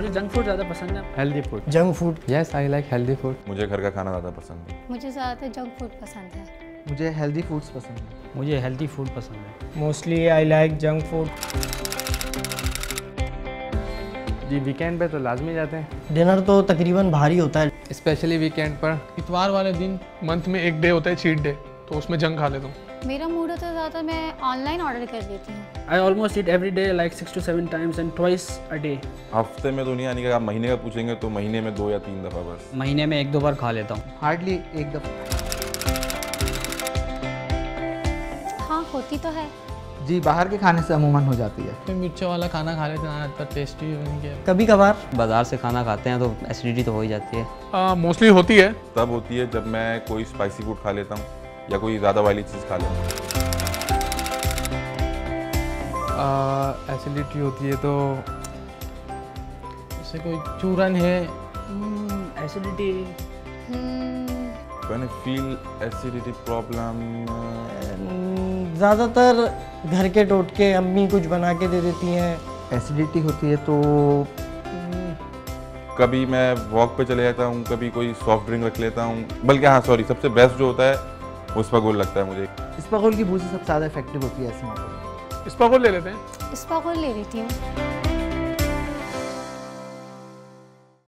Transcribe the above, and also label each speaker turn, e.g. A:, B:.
A: Junk food ज़्यादा पसंद है।
B: Healthy food.
C: Junk food.
B: Yes I like healthy food.
D: मुझे घर का खाना ज़्यादा पसंद है।
E: मुझे ज़्यादातर जंक फूड पसंद है।
C: मुझे हेल्दी फूड्स पसंद है।
A: मुझे हेल्दी फूड पसंद है।
C: Mostly I like junk food.
B: जी वीकेंड पे तो लाजमी जाते हैं।
C: डिनर तो तकरीबन भारी होता है,
B: स्पेशली वीकेंड पर।
F: इतवार वाले दिन मंथ में एक डे होता है चीट डे, तो उसमें जंक खा लेता हूँ।
E: मेरा मूड होता है ज़्यादा मैं ऑनलाइन ऑर्डर कर देती हूँ।
A: I almost eat every day like 6 to 7 times and twice a day.
D: हफ्ते में तो नहीं आने का, आप महीने का पूछेंगे तो महीने में 2 या 3 दफ़ा बस।
A: महीने में 1-2 बार खा लेता हूँ।
C: हार्डली एक दफ़ा।
E: हाँ होती तो है।
C: जी बाहर के खाने से अमूमन हो जाती है।
F: फिर मिर्च वाला खाना खा लेते हैं, इतना टेस्टी बन गया।
C: कभी कभार
G: बाज़ार से खाना खाते हैं तो एसिडिटी तो हो ही जाती है।
F: मोस्टली होती है।
D: तब होती है जब मैं कोई स्पाइसी फूड खा लेता हूँ या कोई ज़्यादा वाली चीज़ खा लेता हूँ।
B: एसिडिटी होती है तो
F: जैसे कोई चूरन है।
A: Acidity.
D: When I feel acidity problem,
C: ज़्यादातर घर के टोटके अम्मी कुछ बना के दे देती हैं। एसिडिटी होती है तो
D: कभी मैं वॉक पे चले जाता हूँ, कभी कोई सॉफ्ट ड्रिंक रख लेता हूँ। बल्कि हाँ सॉरी, सबसे बेस्ट जो होता है वो स्पागोल लगता है मुझे।
C: स्पागोल की भूसी सबसे ज़्यादा इफेक्टिव होती है ऐसे मौके में।
F: स्पागोल ले लेते हैं।
E: स्पागोल ले लेती हूँ।